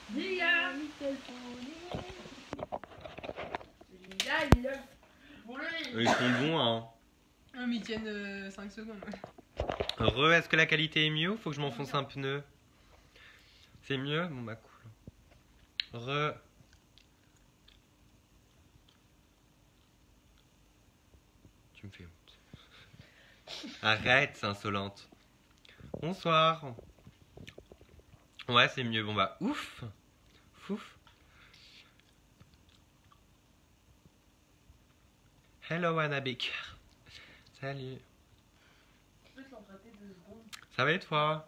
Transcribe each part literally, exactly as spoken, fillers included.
Dia. Ils sont bons, hein. Ah, mais ils tiennent euh, cinq secondes. Re, est-ce que la qualité est mieux ou faut que je m'enfonce un pneu? C'est mieux? Bon bah cool. Re. Tu me fais honte. Arrête, c'est insolente. Bonsoir. Ouais, c'est mieux. Bon bah ouf. Fouf. Hello Anna Baker. Salut. Tu peux te l'emprunter deux secondes. Ça va et toi?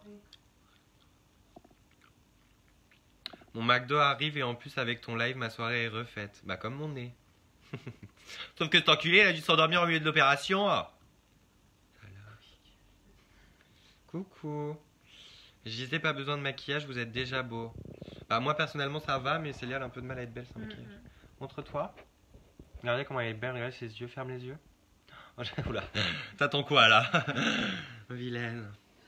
Mon McDo arrive et en plus avec ton live ma soirée est refaite. Bah comme mon nez. Sauf que cet enculé il a dû s'endormir au milieu de l'opération. Coucou. Je disais pas besoin de maquillage, vous êtes déjà beau. Bah moi personnellement ça va mais Célia elle a un peu de mal à être belle sans maquillage. Montre-toi. Regardez comment elle est belle, regardez ses yeux, ferme les yeux. Oh, oula, t'attends quoi là? Vilaine.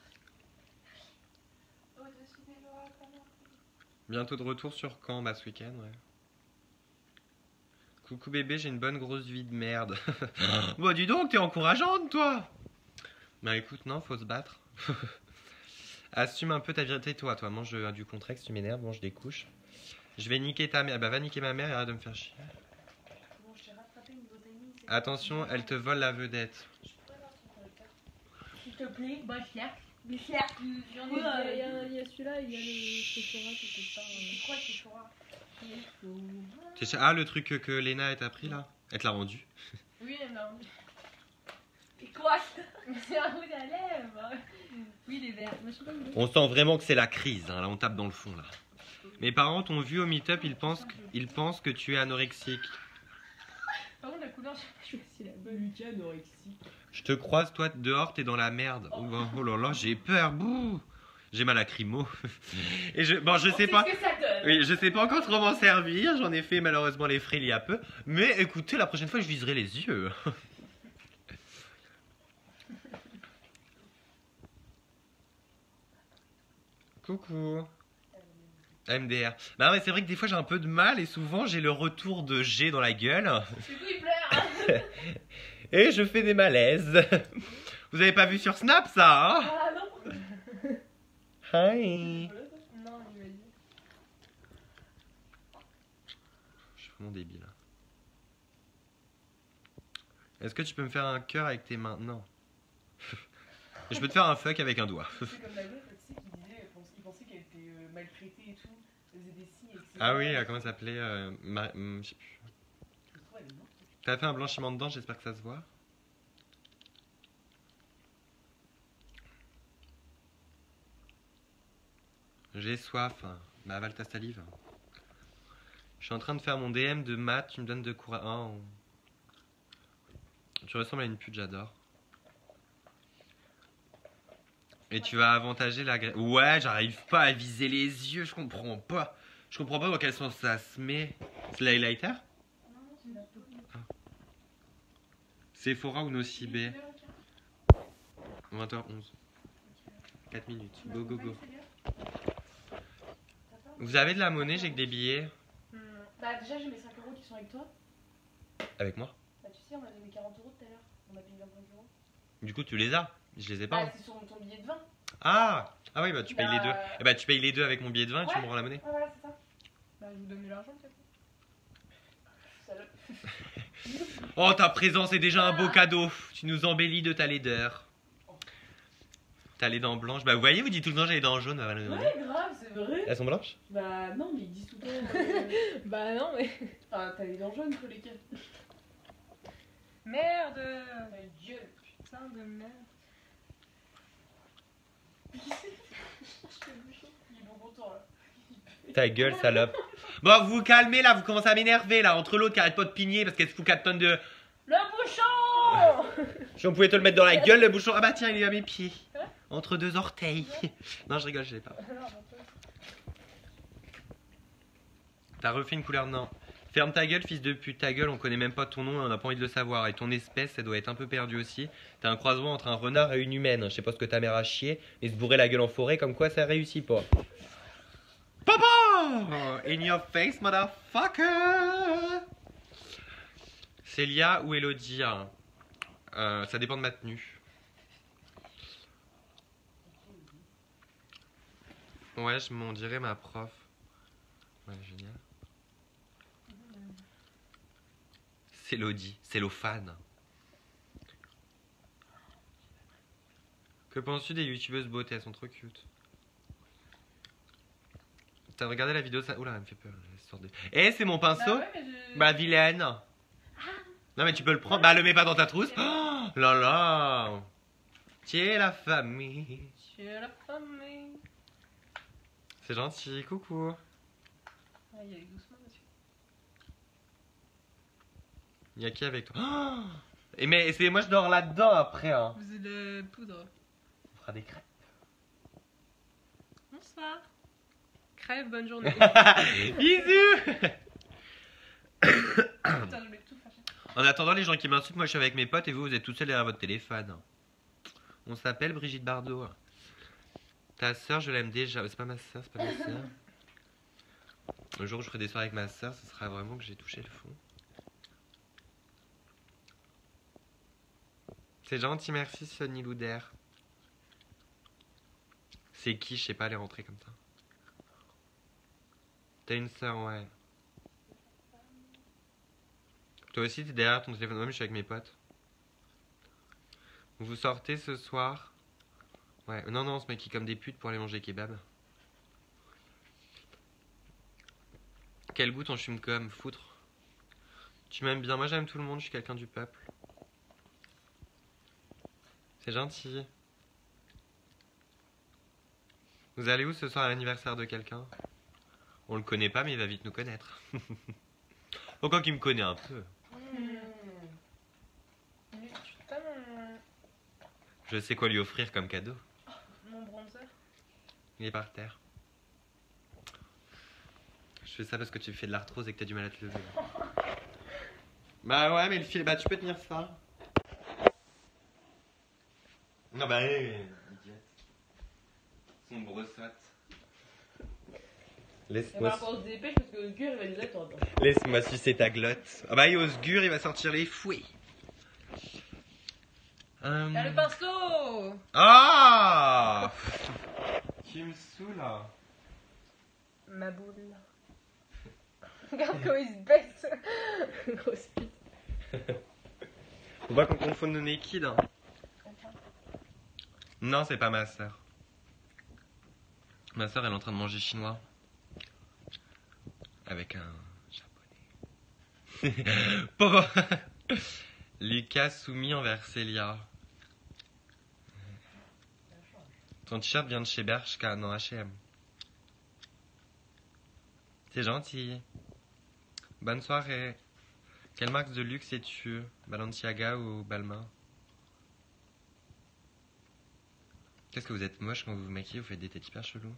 Bientôt de retour sur Caen, bah ce week-end, ouais. Coucou bébé, j'ai une bonne grosse vie de merde. Bon dis donc, t'es encourageante toi. Bah écoute, non, faut se battre. Assume un peu ta vérité toi, toi. Mange euh, du Contrex, tu m'énerves, mange des couches. Je vais niquer ta mère, bah va niquer ma mère et arrête de me faire chier. Attention, elle te vole la vedette. S'il te plaît, bah cherche. Mais cherche. Il y en Ouais, a, il y a- il y a celui-là, il y a le Sephora quelque part. Je crois que Sephora. C'est- Ah, le truc que, que Léna elle t'a pris là? Elle te l'a rendu? Oui, elle m'a Et quoi? C'est un rouge à lèvres. Oui, les verts. Mais je sais pas où. On sent vraiment que c'est la crise, hein. Là on tape dans le fond là. Mes parents t'ont vu au meet-up, ils pensent, que- ils pensent que tu es anorexique. Par contre, la couleur, je sais pas si la bonne. Lucas anorexique. Je te croise, toi dehors, t'es dans la merde. Oh, bah, oh là là, j'ai peur, bouh. J'ai mal à crimo. Et je, bon, je sais pas. Qu'est-ce que ça donne? Oui, je sais pas encore trop m'en servir. J'en ai fait malheureusement les frais il y a peu. Mais écoutez, la prochaine fois, je viserai les yeux. Coucou. M D R. Bah ouais, c'est vrai que des fois j'ai un peu de mal et souvent j'ai le retour de G dans la gueule. Du coup, il pleure. Et je fais des malaises. Vous avez pas vu sur Snap ça, hein? Ah non. Hi. Non, il m'a dit. Je suis vraiment débile. Est-ce que tu peux me faire un cœur avec tes mains? Non. Je peux te faire un fuck avec un doigt. C'est comme la meuf, tu sais, qui disait, il pensait qu'elle était euh, maltraitée et tout. Elle faisait des signes, et cetera. Ah oui, euh, comment ça s'appelait euh, Ma- hum, je sais plus. Je trouve elle est morte. T'as fait un blanchiment de dents, j'espère que ça se voit. J'ai soif. Bah avale ta salive. Je suis en train de faire mon D M de maths, tu me donnes de courage. Oh. Tu ressembles à une pute, j'adore. Et tu vas avantager la graisse. Ouais, j'arrive pas à viser les yeux, je comprends pas. Je comprends pas dans quel sens ça se met. C'est l'highlighter? Ah. Sephora ou Nocibé? vingt heures onze. quatre minutes. Go, go, go. Vous avez de la monnaie, j'ai que des billets. Hum, Bah, déjà, j'ai mes cinq euros qui sont avec toi. Avec moi? Bah, tu sais, on a donné quarante euros tout à l'heure. On a payé vingt-cinq euros. Du coup, tu les as? Je les ai pas. Bah, c'est sur ton billet de vingt. Ah! Ah oui, bah tu payes Bah, les deux. euh, Eh bah tu payes les deux avec mon billet de vin et tu Ouais. me rends la monnaie. Ouais, voilà, c'est ça. Bah, je vous donne de l'argent, peut-être. Salope. Oh, ta présence est déjà un beau cadeau. Tu nous embellis de ta laideur. T'as les dents blanches. Bah vous voyez, vous dites tout le temps j'ai les dents jaunes. Bah, Ouais, grave, c'est vrai. elles sont blanches? Bah, non, mais ils disent tout le temps. euh, Bah, non, mais. Enfin, t'as les dents jaunes, tous les cas. Merde! Ta gueule. Putain de merde. Il est bon content, là. Ta gueule, salope. Bon, vous vous calmez là, vous commencez à m'énerver là. Entre l'autre qui arrête pas de pigner parce qu'elle se fout quatre tonnes de. Le bouchon. Si on pouvait te le mettre dans la gueule, le bouchon. Ah bah tiens, il est à mes pieds. Entre deux orteils. Non, je rigole, je l'ai pas. T'as refait une couleur? Non. Ferme ta gueule, fils de pute. Ta gueule, on connaît même pas ton nom et on n'a pas envie de le savoir. Et ton espèce, ça doit être un peu perdu aussi. T'as un croisement entre un renard et une humaine. Je sais pas ce que ta mère a chié, mais se bourrer la gueule en forêt, comme quoi ça réussit pas. Papa! In your face, motherfucker! Célia ou Elodie? Hein. Euh, ça dépend de ma tenue. Ouais, je m'en dirais ma prof. Ouais, génial. C'est Elodie, c'est Cellophane. Que penses-tu des youtubeuses beauté? Elles sont trop cute. T'as regardé la vidéo ça? Oula, elle me fait peur. De... Eh, c'est mon pinceau? Bah, ouais, mais je... Bah, vilaine. Non, mais tu peux le prendre. Bah, le mets pas dans ta trousse. Oh là là. Tiens la famille. Tiens la famille. C'est gentil, coucou. Ah, il y a les doucement, monsieur. Il y a qui avec toi? Oh et mais c'est moi je dors là-dedans après. Hein. Vous êtes de poudre. On fera des crêpes. Bonsoir. Crève, bonne journée. Bisous. Putain, je mets tout fâché. En attendant, les gens qui m'insultent, moi je suis avec mes potes et vous, vous êtes tout seul derrière votre téléphone. On s'appelle Brigitte Bardot. Ta soeur, je l'aime déjà. C'est pas ma soeur, c'est pas ma soeur. Le jour où je ferai des soirées avec ma soeur, ce sera vraiment que j'ai touché le fond. C'est gentil, merci Sonny Louder. C'est qui? Je sais pas, elle est rentrée comme ça. T'as une soeur, ouais. Toi aussi, t'es derrière ton téléphone. Moi, je suis avec mes potes. Vous sortez ce soir? Ouais, non, non, on se maquille comme des putes pour aller manger kebab. Quel goût ton chum comme foutre. Tu m'aimes bien, moi j'aime tout le monde, je suis quelqu'un du peuple. C'est gentil. Vous allez où ce soir à l'anniversaire de quelqu'un? On le connaît pas, mais il va vite nous connaître. Encore qu'il me connaît un peu. Putain, Je sais quoi lui offrir comme cadeau. mon bronzer. Il est par terre. Je fais ça parce que tu fais de l'arthrose et que t'as du mal à te lever. Bah ouais, mais le fil, bah tu peux tenir ça. Non bah hé, idiote. Son brossotte. Il va Laisse-moi falloir qu'on se dépêche parce que le cœur il va nous attendre. laisse-moi sucer ta glotte. Ah bah et Osgur, il va sortir les fouets. Euh... Y'a le pinceau. Ah. Tu me saoules là. Ma boule. Regarde comment il se baisse. Grosse pute. Faut pas qu'on confonde nos naked. Hein. Non, c'est pas ma soeur. Ma soeur, elle est en train de manger chinois. Avec un japonais. Pauvre. Lucas soumis envers Célia. Ton t-shirt vient de chez Bershka, non H et M. C'est gentil. Bonne soirée. Quelle marque de luxe es-tu? Balenciaga ou Balmain? Qu'est-ce que vous êtes moche quand vous vous maquillez? Vous faites des têtes hyper chelous.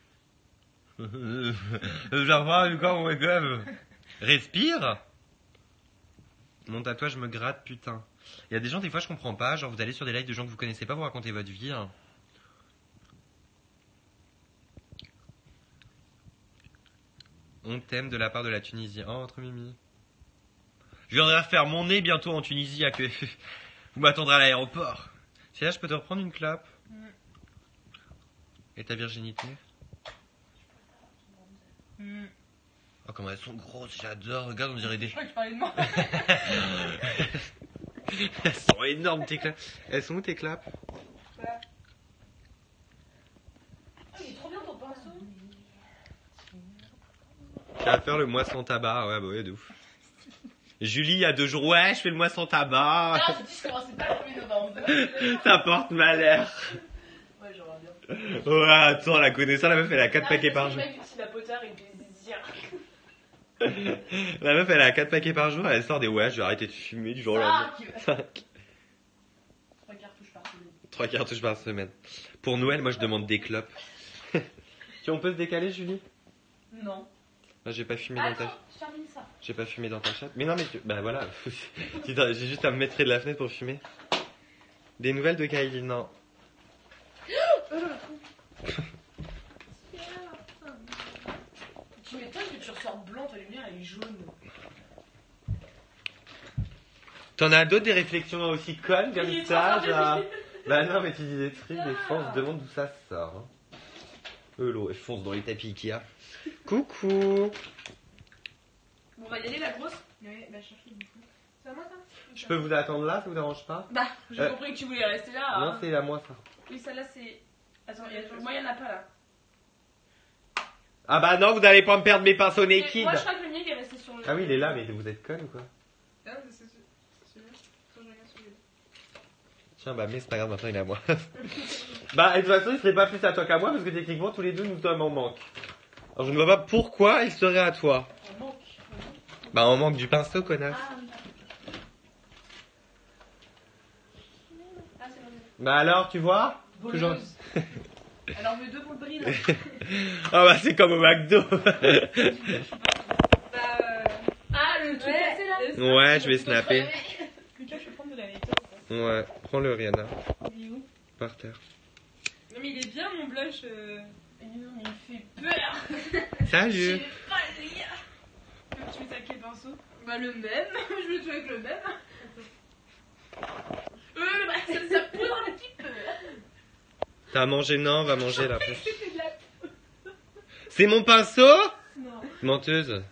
J'en Lucas, on rigole. Respire. Mon tatouage me gratte, putain. Il y a des gens, des fois, je comprends pas. Genre, vous allez sur des lives de gens que vous connaissez pas, vous racontez votre vie. Hein. On t'aime de la part de la Tunisie. Oh, entre Mimi. Je viendrai faire mon nez bientôt en Tunisie. À que... Vous m'attendrez à l'aéroport. C'est là, je peux te reprendre une clope. Mm. Et ta virginité? Mm. Oh, comment elles sont grosses, j'adore. Regarde, on dirait des... Je crois que tu parlais de moi. Elles sont énormes, tes clapes. Elles sont où, tes clapes? Oh, il est trop bien ton pinceau. Tu vas faire le mois sans tabac. Ouais, bah ouais, de ouf. Julie, il y a deux jours, ouais, je fais le mois sans tabac. Ah, j'ai dit je commençais pas le premier novembre. Ça porte malheur. Ouais, j'aimerais bien. Ouais, attends, la connaissant, la meuf, elle a quatre paquets par jour. Si la potard, il fait des ziens. La meuf, elle a quatre paquets par jour, elle sort des ouais, je vais arrêter de fumer du jour au lendemain. cinq. Trois cartouches par semaine. Trois cartouches par semaine. Pour Noël, moi, je demande des clopes. Tu, on peut se décaler, Julie? Non. Moi, j'ai pas fumé dans ta... Attends, je termine ça. J'ai pas fumé dans ta chatte. Mais non, mais tu... Bah voilà. J'ai juste à me mettre de la fenêtre pour fumer. Des nouvelles de Kylie? Non. sort blanc, ta lumière elle est jaune. T'en as d'autres des réflexions aussi connes Il comme est ça, trop fort, genre... Bah non, mais tu dis des trucs, des fois on se demande d'où ça sort. Hein. Euh, l'eau, elle fonce dans les tapis Ikea. Coucou. Bon, on va y aller la grosse. Ouais, bah chercher du coup. C'est à moi ça? Je peux vous attendre là, ça vous dérange pas? Bah, j'ai Euh, compris que tu voulais rester là. Non, hein. c'est à moi ça. Oui, celle-là c'est. Attends, y a... moi y'en a pas là. Ah bah non, vous n'allez pas me perdre mes pinceaux Et naked. moi je crois que le mien il est resté sur le. Ah oui, il est là, mais vous êtes con ou quoi? Ah, mais c'est celui-là. Attends, je regarde celui-là. Tiens, bah mais c'est pas grave, maintenant il est à moi. Bah, et de toute façon, il serait pas plus à toi qu'à moi, parce que techniquement, tous les deux, nous sommes en manque. Alors je ne vois pas pourquoi il serait à toi. On manque. Bah on manque du pinceau, connasse. Ah, oui. Ah, c'est bon. Bah alors, tu vois? Toujours. Voleuse. Alors, veut deux pour le bril. Ah bah c'est comme au McDo. Bah, euh... Ah, le truc Ouais. cassé là. Ouais, je vais snapper. Lucas, je vais prendre de la lecture. Ouais, prends-le Rihanna, Il est où? par terre. Non, mais il est bien mon blush. Euh... Non, mais il fait peur. Salut. Je sais pas le lire. Tu veux que je mette avec quel pinceau? Bah, le même. Je veux jouer avec le même. Euh, bah, ça, ça poudre un petit peu. T'as mangé? Non, on va manger là. C'était de la. C'est mon pinceau? Non. Menteuse.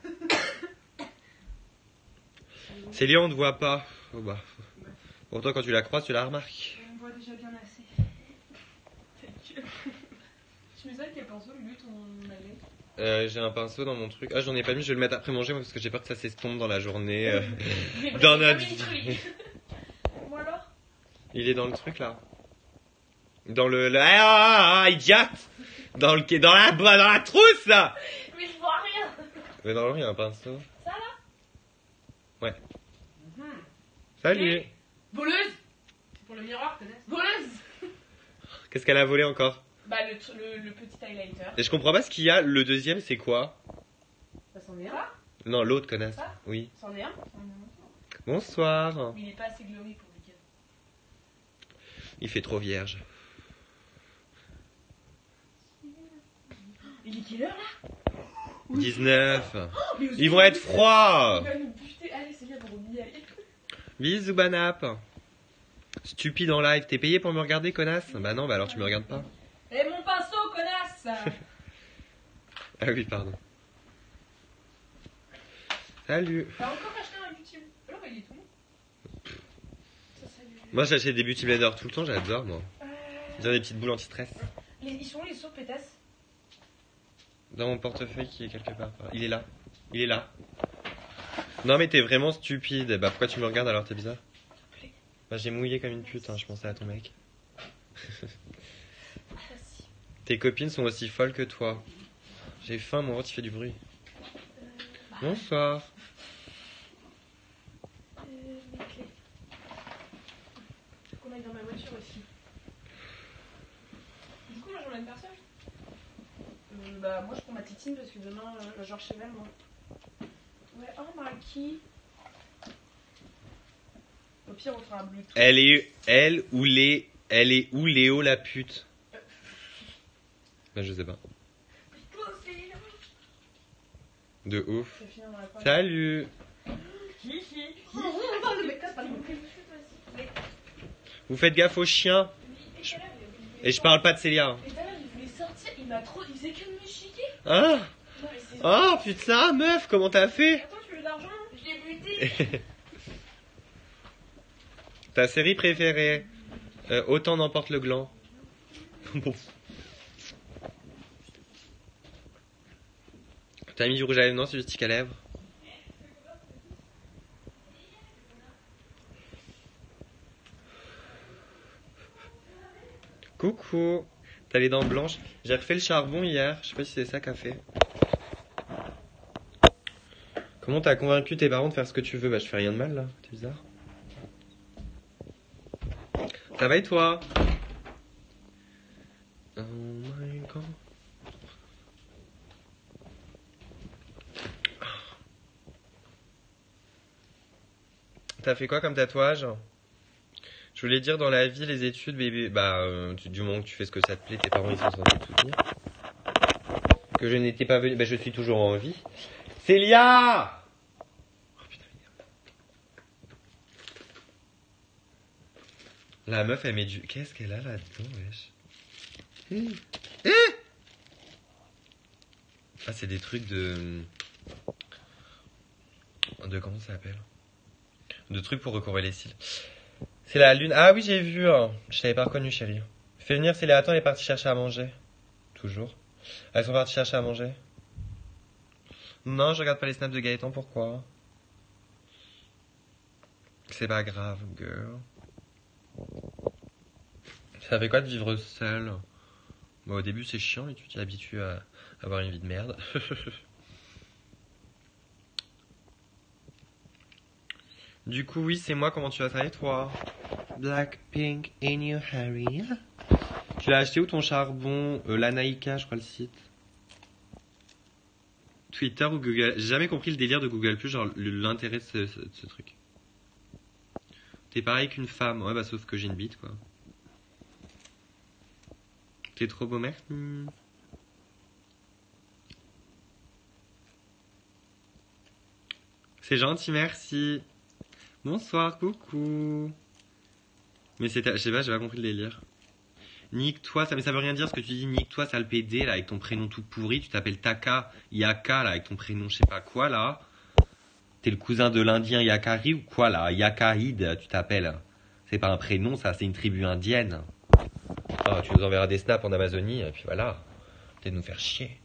Célia, on ne voit pas. Oh bah. Pourtant, quand tu la croises, tu la remarques. On me voit déjà bien assez. Ta gueule. Tu mets ça avec quel pinceau, Lulu, ton allée? Euh, j'ai un pinceau dans mon truc. Ah, j'en ai pas mis, je vais le mettre après manger moi, parce que j'ai peur que ça s'estompe dans la journée. euh. Dans notre vie. Moi alors? Il est dans le truc là. Dans le. le- Ah, ah, ah, idiote! Dans le dans la dans la trousse là! Mais je vois rien. Mais normalement, il y a un pinceau. Ça là? Ouais. Salut! Voleuse. C'est pour le miroir, connaisse. Voleuse. Qu'est-ce qu'elle a volé encore? Bah, le, tr- le, le petit highlighter. Et je comprends pas ce qu'il y a. Le deuxième, c'est quoi? Ça s'en est un. Non, l'autre, connasse. Ça Oui. C'en est un. Bonsoir. Mais il est pas assez glowé pour Lucas. Il fait trop vierge. Il est quelle heure là? dix-neuf. Oh, mais Ils vont être Il froids. va nous buter. Allez, c'est bien pour oublier. Allez. Bisous, Banap. Stupide en live. T'es payé pour me regarder, connasse? Bah non, bah alors tu me regardes pas. Et mon pinceau, connasse. Ah oui, pardon. Salut. T'as encore acheté un beauty. Alors, il est tout. Ça, ça, lui- Moi, j'achète des beauty blenders tout le temps, j'adore, moi. Euh, J'ai des petites boules anti-stress. les, ils sont où les sauts pétasses? Dans mon portefeuille qui est quelque part. par là. Il est là. Il est là. Non, mais t'es vraiment stupide. Bah, pourquoi tu me regardes alors? T'es bizarre. Bah, j'ai mouillé comme une pute, hein. Je pensais à ton mec. Merci. Tes copines sont aussi folles que toi. J'ai faim, mon ventre il fait du bruit. Bonsoir. Euh, mes clés. Faut qu'on aille dans ma voiture aussi. Du coup, là, j'emmène personne. Euh, bah, moi, je prends ma titine parce que demain, euh, genre chez elle, moi. Ouais, oh, Marky. Au pire, on fera un Bluetooth. Elle est, elle ou les, elle est où Léo la pute? Bah, je sais pas. Toi, c'est... De ouf. Ça finit dans la fin. Salut. Hi, hi, hi. Oh, le mec, casse pas les boucles. Vous faites gaffe aux chiens. Et je parle pas de Célia. Et tout à l'heure, il voulait sortir, il m'a trop. Il faisait que de me chiquer. Ah. Non, mais c'est. Oh putain, meuf, comment t'as fait? Attends, tu veux de l'argent? Je l'ai buté. Ta série préférée? Euh, Autant n'emporte le gland. Bon. T'as mis du rouge à lèvres? Non, c'est du stick à lèvres. Coucou. T'as les dents blanches. J'ai refait le charbon hier. Je sais pas si c'est ça qu'a fait. Comment t'as convaincu tes parents de faire ce que tu veux? Bah je fais rien de mal là. C'est bizarre. Ça va et toi? Oh my god. T'as fait quoi comme tatouage? Je voulais dire dans la vie, les études, bébé, bah, euh, tu- du moment que tu fais ce que ça te plaît, tes parents ils sont censés te soutenir. Que je n'étais pas venu, bah je suis toujours en vie. Célia! Oh putain, merde. La meuf, elle met du... Qu'est-ce qu'elle a là-dedans, wesh? Hum. Eh ah, c'est des trucs de... De comment ça s'appelle? De trucs pour recouvrer les cils. C'est la lune. Ah oui, j'ai vu. Hein. Je t'avais pas reconnu, chérie. Fais venir Célia. Attends, elle est partie chercher à manger. Toujours. Elles sont parties chercher à manger. Non, je regarde pas les snaps de Gaëtan. Pourquoi? C'est pas grave, girl. Ça fait quoi de vivre seule? Bon, au début, c'est chiant et tu t'y habitues à avoir une vie de merde. Du coup, oui, c'est moi. Comment tu vas ça et toi? Blackpink in your Harry. Tu l'as acheté où ton charbon? euh, L'Anaïka, je crois le site. Twitter ou Google? J'ai jamais compris le délire de Google Plus, genre l'intérêt de ce, ce, de ce truc. T'es pareil qu'une femme. Ouais, bah sauf que j'ai une bite, quoi. T'es trop beau, mec. Hmm. C'est gentil, merci. Bonsoir, coucou. Mais c'est, je sais pas, j'ai pas compris le délire. Nique-toi, ça, mais ça veut rien dire ce que tu dis. Nique-toi, sale P D, là, avec ton prénom tout pourri. Tu t'appelles Taka, Yaka, là, avec ton prénom je sais pas quoi, là. T'es le cousin de l'Indien Yakari ou quoi, là? Yakahid, tu t'appelles. C'est pas un prénom, ça, c'est une tribu indienne. Oh, tu nous enverras des snaps en Amazonie, et puis voilà. Peut-être nous faire chier.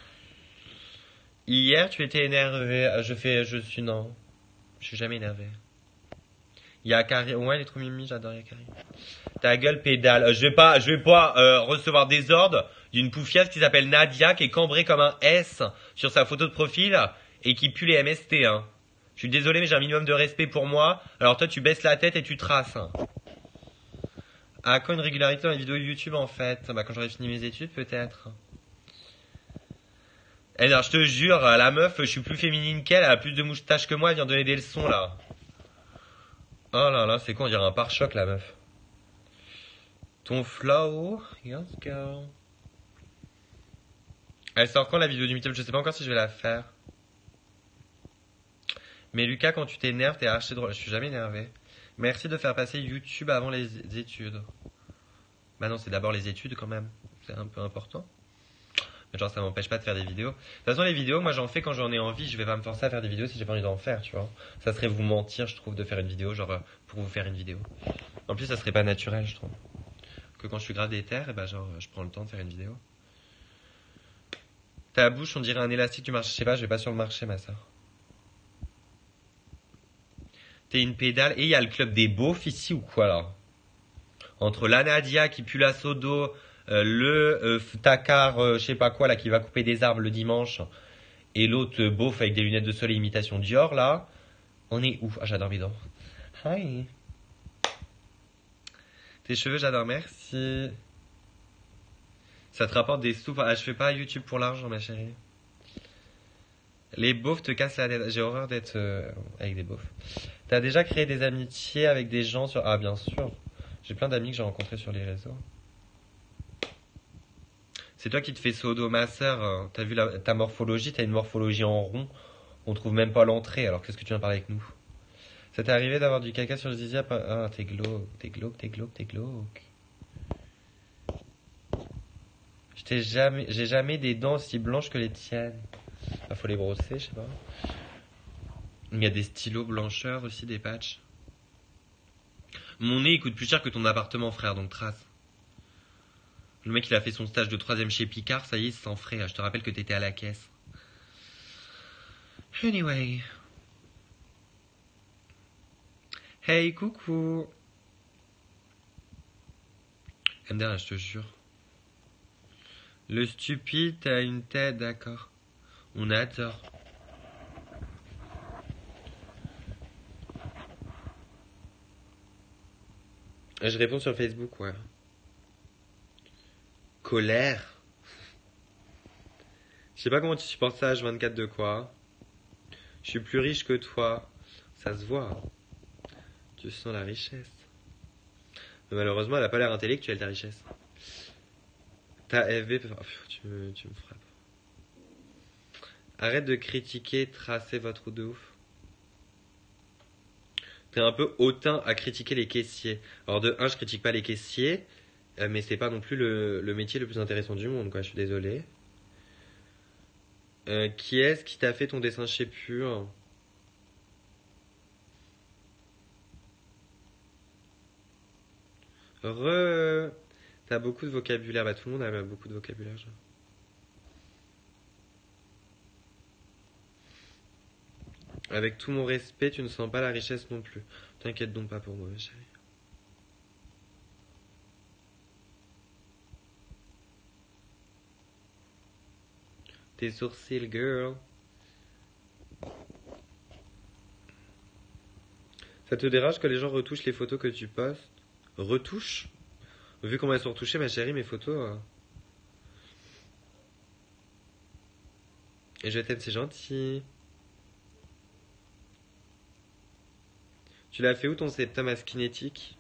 Hier, tu étais énervé. Je fais, je suis, non. Je suis jamais énervé. Yakari, ouais, elle est trop mimi, j'adore Yakari. Ta gueule pédale. Je vais pas, je vais pas euh, recevoir des ordres d'une poufiasse qui s'appelle Nadia, qui est cambrée comme un S sur sa photo de profil et qui pue les M S T. Hein. Je suis désolé, mais j'ai un minimum de respect pour moi. Alors toi, tu baisses la tête et tu traces. Hein. À quand une régularité dans les vidéos YouTube en fait? Bah quand j'aurai fini mes études, peut-être. Eh, alors, je te jure, la meuf, je suis plus féminine qu'elle, elle a plus de moustache que moi, elle vient donner des leçons là. Oh là là, c'est quoi, on dirait un pare-choc la meuf. Ton flow, yes girl. Elle sort quand la vidéo du meet-up? Je sais pas encore si je vais la faire. Mais Lucas, quand tu t'énerves, t'es archi drôle. Je suis jamais énervé. Merci de faire passer YouTube avant les études. Bah non, c'est d'abord les études quand même. C'est un peu important. Mais genre, ça m'empêche pas de faire des vidéos. De toute façon, les vidéos, moi j'en fais quand j'en ai envie. Je vais pas me forcer à faire des vidéos si j'ai pas envie d'en faire, tu vois. Ça serait vous mentir, je trouve, de faire une vidéo, genre, pour vous faire une vidéo. En plus, ça serait pas naturel, je trouve. Que quand je suis grave déter, et bah genre, je prends le temps de faire une vidéo. Ta bouche, on dirait un élastique du marché. Je sais pas, je vais pas sur le marché, ma soeur. T'es une pédale. Et il y a le club des beaufs ici ou quoi, là? Entre la Nadia qui pue la sodo, euh, le euh, Takar, euh, je sais pas quoi, là, qui va couper des arbres le dimanche, et l'autre euh, beauf avec des lunettes de soleil imitation Dior, là. On est où? Ah, j'adore Bidon. Hi. Tes cheveux, j'adore, merci. Ça te rapporte des sous. Ah, je fais pas YouTube pour l'argent, ma chérie. Les beaufs te cassent la tête. J'ai horreur d'être euh, avec des beaufs. T'as déjà créé des amitiés avec des gens sur... Ah, bien sûr. J'ai plein d'amis que j'ai rencontrés sur les réseaux. C'est toi qui te fais sodo, ma sœur. Hein. T'as vu la... ta morphologie? T'as une morphologie en rond. On trouve même pas l'entrée. Alors qu'est-ce que tu viens parler avec nous? Ça t'est arrivé d'avoir du caca sur le zizi? Ah, t'es glauque, t'es glauque, t'es glauque, t'es glauque. J'ai jamais, j'ai jamais des dents aussi blanches que les tiennes. Ah, faut les brosser, je sais pas. Il y a des stylos blancheurs aussi, des patchs. Mon nez, il coûte plus cher que ton appartement, frère, donc trace. Le mec, il a fait son stage de troisième chez Picard, ça y est, c'est sans frais. Je te rappelle que t'étais à la caisse. Anyway. Hey, coucou. M D R, je te jure. Le stupide, t'as une tête, d'accord. On adore. Je réponds sur Facebook, ouais. Colère. Je sais pas comment tu supportes ça, H vingt-quatre de quoi. Je suis plus riche que toi. Ça se voit. Tu sens la richesse. Mais malheureusement, elle a pas l'air intellectuelle, ta richesse. Ta F V... Oh, tu, me, tu me frappes. Arrête de critiquer, tracer votre route de ouf. T'es un peu hautain à critiquer les caissiers. Alors de un, je critique pas les caissiers, euh, mais c'est pas non plus le, le métier le plus intéressant du monde, quoi. Je suis désolé. Euh, qui est-ce qui t'a fait ton dessin chez Pur? Re... T'as beaucoup de vocabulaire. Bah tout le monde a beaucoup de vocabulaire. Genre. Avec tout mon respect, tu ne sens pas la richesse non plus. T'inquiète donc pas pour moi, ma chérie. Tes sourcils, girl. Ça te dérange que les gens retouchent les photos que tu postes? Retouchent? Vu comment elles sont retouchées, ma chérie, mes photos. euh. Et je t'aime, c'est gentil. Tu l'as fait où ton septum à Skinetic?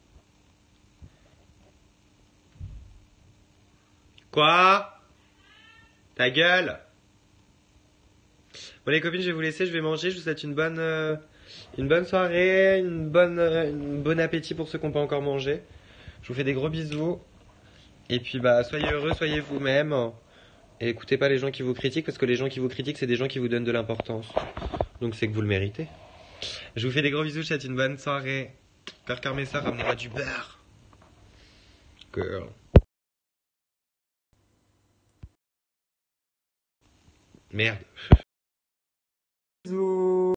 Quoi? Ta gueule? Bon les copines, je vais vous laisser, je vais manger. Je vous souhaite une bonne, euh, une bonne soirée, une bonne, euh, une bon appétit pour ceux qui n'ont pas encore mangé. Je vous fais des gros bisous. Et puis bah soyez heureux, soyez vous-même. Et écoutez pas les gens qui vous critiquent, parce que les gens qui vous critiquent, c'est des gens qui vous donnent de l'importance. Donc c'est que vous le méritez. Je vous fais des gros bisous, je vous souhaite une bonne soirée. Cœur, cœur, mes soeurs, ramenez-moi du beurre. Girl. Merde. Bisous.